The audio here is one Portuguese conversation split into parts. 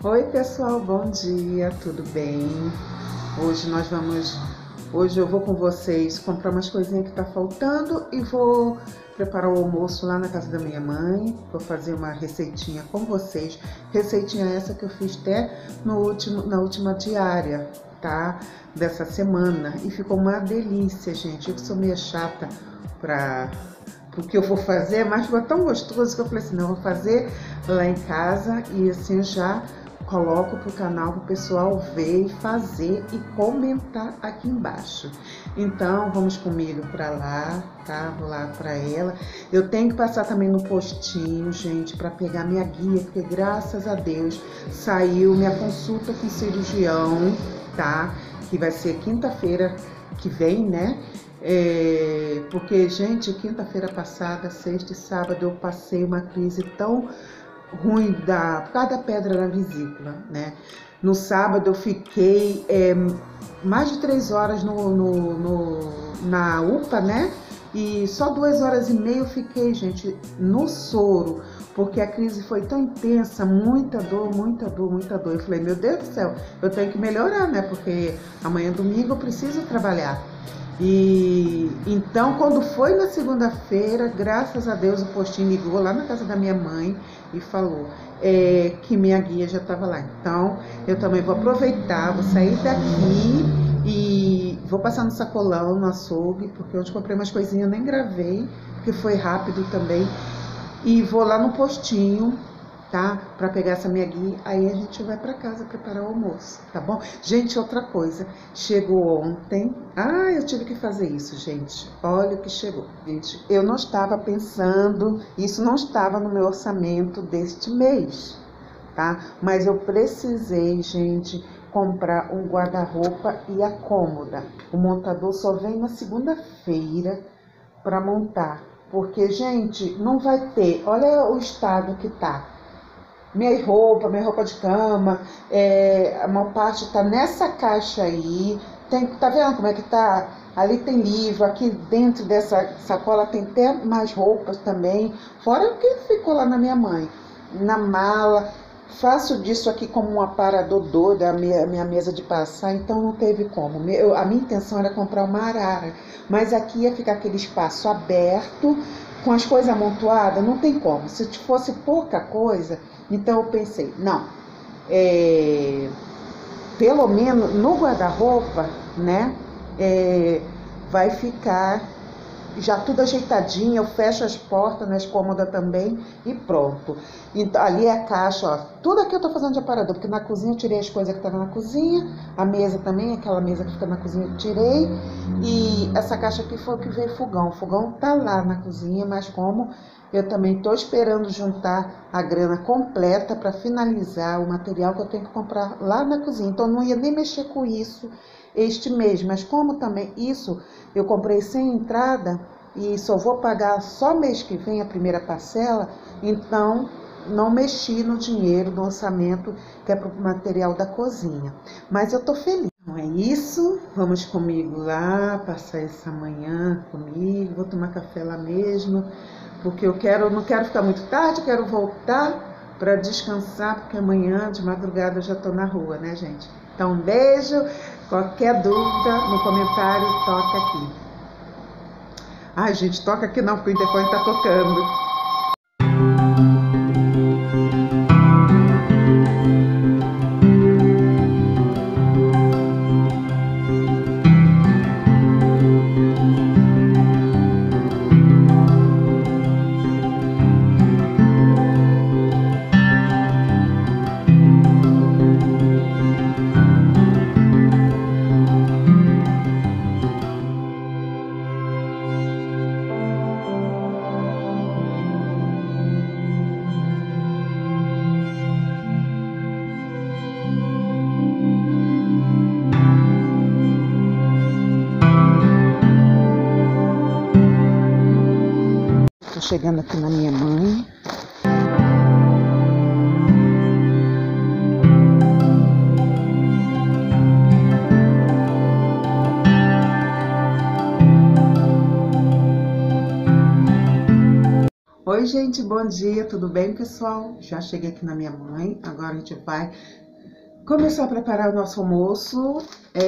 Oi pessoal, bom dia, tudo bem? Hoje eu vou com vocês comprar umas coisinhas que tá faltando e vou preparar o almoço lá na casa da minha mãe. Vou fazer uma receitinha com vocês, receitinha essa que eu fiz até na última diária, tá? Dessa semana e ficou uma delícia, gente. Eu que sou meio chata o que eu vou fazer, mas ficou tão gostoso que eu falei assim, não, eu vou fazer lá em casa e assim eu já coloco pro canal pro pessoal ver e fazer e comentar aqui embaixo. Então vamos comigo para lá, tá? Vou lá para ela. Eu tenho que passar também no postinho, gente, para pegar minha guia, porque graças a Deus saiu minha consulta com cirurgião, tá? Que vai ser quinta-feira que vem, né? Porque, gente, quinta-feira passada, sexta e sábado, eu passei uma crise tão ruim por causa da pedra na vesícula, né? No sábado eu fiquei mais de 3 horas na UPA, né? E só 2 horas e meia eu fiquei, gente, no soro, porque a crise foi tão intensa, muita dor, muita dor, muita dor. Eu falei, meu Deus do céu, eu tenho que melhorar, né? Porque amanhã domingo eu preciso trabalhar. E então, quando foi na segunda-feira, graças a Deus, o postinho ligou lá na casa da minha mãe e falou que minha guia já estava lá. Então, eu também vou aproveitar, vou sair daqui e vou passar no sacolão, no açougue, porque onde comprei umas coisinhas eu nem gravei, porque foi rápido também. E vou lá no postinho, tá? Pra pegar essa minha guia, aí a gente vai pra casa preparar o almoço, tá bom? Gente, outra coisa, chegou ontem, eu tive que fazer isso, gente, olha o que chegou. Gente, eu não estava pensando, isso não estava no meu orçamento deste mês, tá? Mas eu precisei, gente, comprar um guarda-roupa e a cômoda. O montador só vem na segunda-feira pra montar, porque, gente, não vai ter, olha o estado que tá. Minha roupa de cama, a maior parte tá nessa caixa aí. Tá vendo como é que tá? Ali tem livro, aqui dentro dessa sacola tem até mais roupas também. Fora o que ficou lá na minha mãe. Na mala, faço disso aqui como um aparador doido, a minha mesa de passar, então não teve como. A minha intenção era comprar uma arara, mas aqui ia ficar aquele espaço aberto, com as coisas amontoadas, não tem como. Se fosse pouca coisa, então eu pensei, não, pelo menos no guarda-roupa, né, vai ficar já tudo ajeitadinho, eu fecho as portas nas cômodas também e pronto. Então, ali é a caixa, ó, tudo aqui eu tô fazendo de aparador, porque na cozinha eu tirei as coisas que estavam na cozinha, a mesa também, aquela mesa que fica na cozinha eu tirei, e essa caixa aqui foi o que veio fogão. O fogão tá lá na cozinha, mas como eu também tô esperando juntar a grana completa para finalizar o material que eu tenho que comprar lá na cozinha, então eu não ia nem mexer com isso este mês, mas como também isso eu comprei sem entrada e só vou pagar só mês que vem a primeira parcela, então não mexi no dinheiro do orçamento que é para o material da cozinha. Mas eu tô feliz. Não é isso? Vamos comigo lá, passar essa manhã comigo, vou tomar café lá mesmo, porque não quero ficar muito tarde, quero voltar para descansar, porque amanhã de madrugada eu já tô na rua, né, gente? Então, um beijo. Qualquer dúvida no comentário, toca aqui. Ai, gente, toca aqui não, porque o interfone tá tocando. Tô chegando aqui na minha mãe. Oi, gente, bom dia, tudo bem, pessoal? Já cheguei aqui na minha mãe, agora a gente vai começar a preparar o nosso almoço.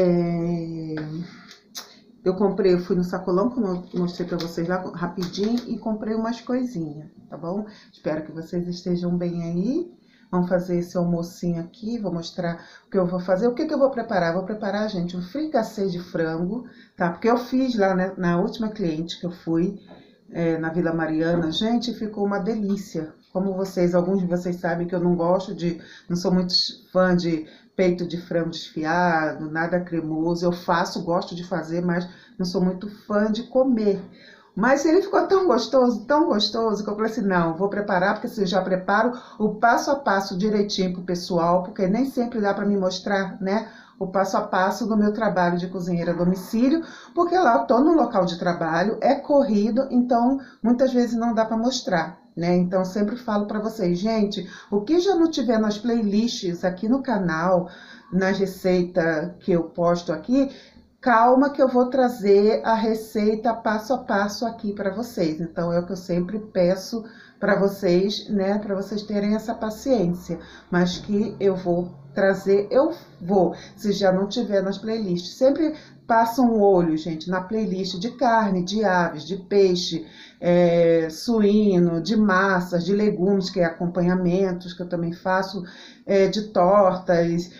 Eu fui no sacolão, como eu mostrei pra vocês lá rapidinho, e comprei umas coisinhas, tá bom? Espero que vocês estejam bem aí. Vamos fazer esse almocinho aqui, vou mostrar o que eu vou fazer. O que eu vou preparar? Vou preparar, gente, um fricassê de frango, tá? Porque eu fiz lá, né, na última cliente que eu fui, na Vila Mariana, gente, ficou uma delícia. Como alguns de vocês sabem que eu não sou muito fã de peito de frango desfiado, nada cremoso. Eu gosto de fazer, mas não sou muito fã de comer. Mas ele ficou tão gostoso, que eu falei assim, não, vou preparar, porque assim, eu já preparo o passo a passo direitinho pro pessoal, porque nem sempre dá para me mostrar, né, o passo a passo do meu trabalho de cozinheira a domicílio, porque lá eu tô no local de trabalho, é corrido, então muitas vezes não dá para mostrar, né? Então sempre falo para vocês, gente, o que já não tiver nas playlists aqui no canal, nas receitas que eu posto aqui, calma que eu vou trazer a receita passo a passo aqui para vocês. Então é o que eu sempre peço para vocês, né, para vocês terem essa paciência, mas que eu vou trazer, se já não tiver nas playlists. Sempre passa um olho, gente, na playlist de carne, de aves, de peixe, suíno, de massas, de legumes, que é acompanhamentos, que eu também faço, de tortas.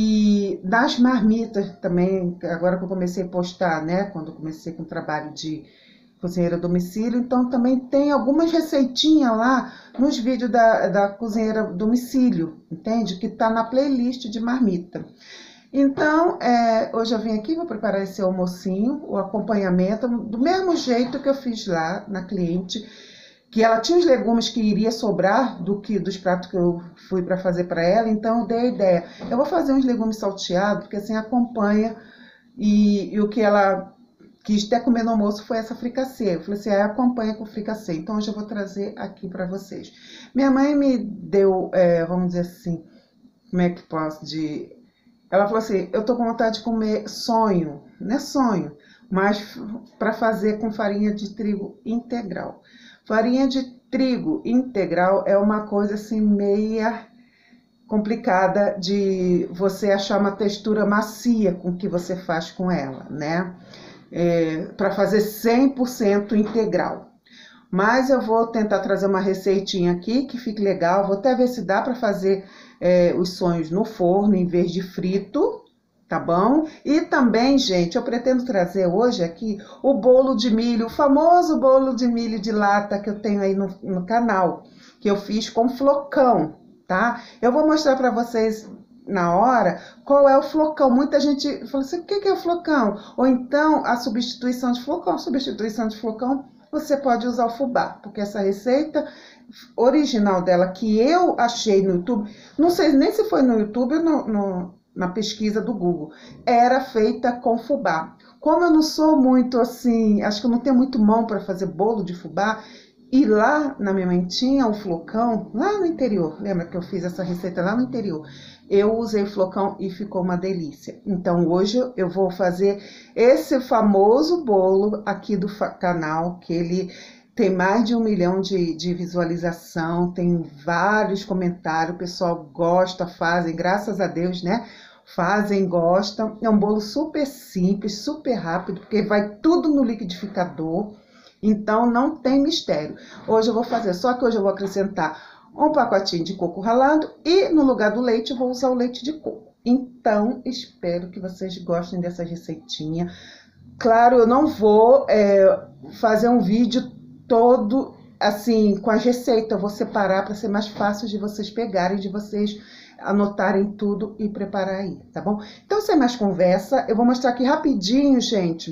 E das marmitas também, agora que eu comecei a postar, né, quando eu comecei com o trabalho de cozinheira a domicílio, então também tem algumas receitinhas lá nos vídeos da cozinheira a domicílio, entende? Que tá na playlist de marmita. Então, hoje eu vim aqui, vou preparar esse almocinho, o acompanhamento, do mesmo jeito que eu fiz lá na cliente, que ela tinha os legumes que iria sobrar dos pratos que eu fui para fazer para ela, então eu dei a ideia. Eu vou fazer uns legumes salteados, porque assim acompanha, e o que ela quis até comer no almoço foi essa fricassê. Eu falei assim, acompanha com fricassê. Então hoje eu vou trazer aqui para vocês. Minha mãe me deu, vamos dizer assim, como é que posso dizer? Ela falou assim, eu tô com vontade de comer sonho, não é sonho, mas para fazer com farinha de trigo integral. Farinha de trigo integral é uma coisa assim meia complicada de você achar uma textura macia com o que você faz com ela, né? Para fazer 100% integral. Mas eu vou tentar trazer uma receitinha aqui que fique legal. Vou até ver se dá para fazer os sonhos no forno em vez de frito, tá bom? E também, gente, eu pretendo trazer hoje aqui o bolo de milho, o famoso bolo de milho de lata que eu tenho aí no canal, que eu fiz com flocão, tá? Eu vou mostrar para vocês na hora qual é o flocão. Muita gente fala assim, o que é o flocão? Ou então a substituição de flocão. Substituição de flocão, você pode usar o fubá, porque essa receita original dela que eu achei no YouTube, não sei nem se foi no YouTube ou na pesquisa do Google, era feita com fubá. Como eu não sou muito assim, acho que eu não tenho muito mão para fazer bolo de fubá, e lá na minha mãe tinha um flocão, lá no interior, lembra que eu fiz essa receita lá no interior? Eu usei flocão e ficou uma delícia. Então hoje eu vou fazer esse famoso bolo aqui do canal, que ele tem mais de 1 milhão de visualização, tem vários comentários, o pessoal gosta, fazem, graças a Deus, né? Fazem, gostam. É um bolo super simples, super rápido, porque vai tudo no liquidificador, então não tem mistério. Hoje eu vou fazer, só que hoje eu vou acrescentar um pacotinho de coco ralado e no lugar do leite eu vou usar o leite de coco. Então, espero que vocês gostem dessa receitinha. Claro, eu não vou fazer um vídeo todo assim com as receitas, eu vou separar para ser mais fácil de vocês pegarem, de vocês anotarem tudo e preparar aí, tá bom? Então, sem mais conversa, eu vou mostrar aqui rapidinho, gente,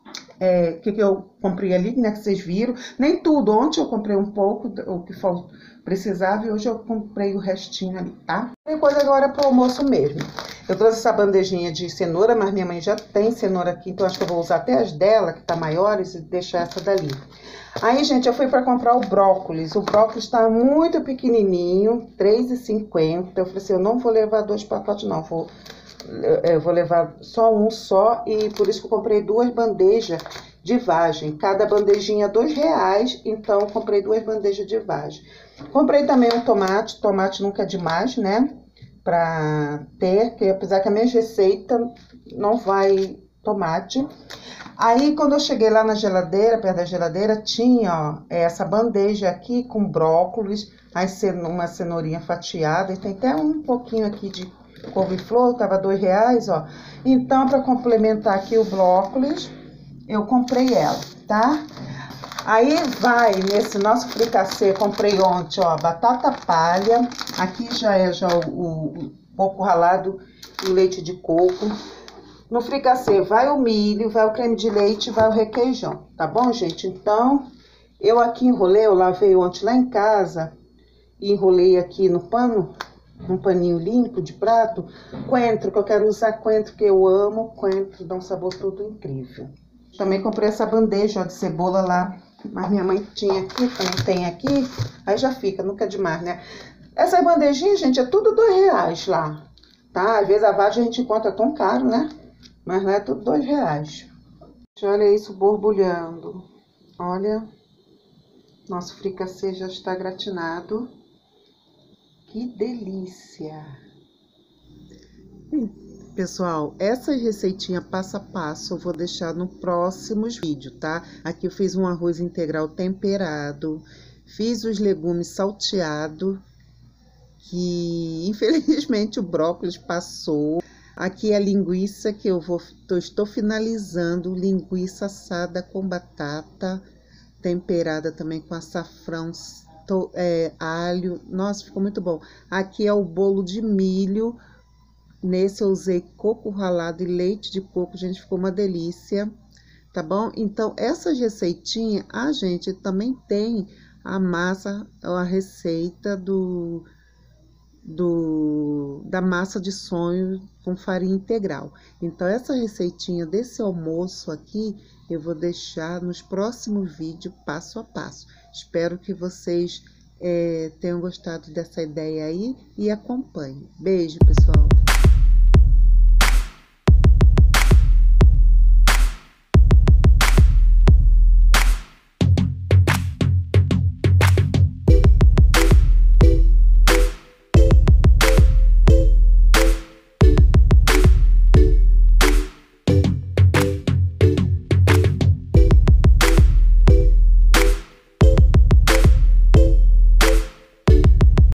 o que eu comprei ali, né, que vocês viram. Nem tudo, ontem eu comprei um pouco, o que precisava, e hoje eu comprei o restinho ali, tá? Depois agora para o almoço mesmo. Eu trouxe essa bandejinha de cenoura, mas minha mãe já tem cenoura aqui, então acho que eu vou usar até as dela, que tá maiores, e deixar essa dali. Aí, gente, eu fui para comprar o brócolis. O brócolis tá muito pequenininho, R$3,50. Eu falei assim, eu não vou levar 2 pacotes, não. Eu vou levar só um só, e por isso que eu comprei 2 bandejas, de vagem. Cada bandejinha R$2, então comprei 2 bandejas de vagem. Comprei também um tomate, tomate nunca é demais, né? Pra ter, que apesar que a minha receita não vai tomate. Aí, quando eu cheguei lá na geladeira, perto da geladeira, tinha, ó, essa bandeja aqui com brócolis, aí uma cenourinha fatiada, e tem até um pouquinho aqui de couve-flor, tava R$2, ó. Então, para complementar aqui o brócolis, eu comprei ela, tá? Aí vai nesse nosso fricassê, comprei ontem, ó, batata palha, aqui já é o coco ralado e leite de coco. No fricassê vai o milho, vai o creme de leite, vai o requeijão, tá bom, gente? Então, eu aqui enrolei, eu lavei ontem lá em casa, e enrolei aqui no pano, num paninho limpo de prato, coentro, que eu quero usar coentro, que eu amo coentro, dá um sabor todo incrível. Também comprei essa bandeja, ó, de cebola lá, mas minha mãe tinha aqui, também tem aqui, aí já fica, nunca é demais, né? Essa bandejinha, gente, é tudo R$2 lá, tá? Às vezes a vagem a gente encontra tão caro, né? Mas lá é tudo R$2. Olha isso borbulhando. Olha, nosso fricassê já está gratinado. Que delícia! Pessoal, essa receitinha passo a passo eu vou deixar no próximos vídeos, tá? Aqui eu fiz um arroz integral temperado, fiz os legumes salteados, que infelizmente o brócolis passou. Aqui a linguiça que estou finalizando, linguiça assada com batata, temperada também com açafrão, alho. Nossa, ficou muito bom. Aqui é o bolo de milho. Nesse eu usei coco ralado e leite de coco, gente, ficou uma delícia, tá bom? Então, essa receitinha, a gente também tem a massa, a receita da massa de sonho com farinha integral. Então, essa receitinha desse almoço aqui, eu vou deixar nos próximos vídeos, passo a passo. Espero que vocês tenham gostado dessa ideia aí e acompanhem. Beijo, pessoal!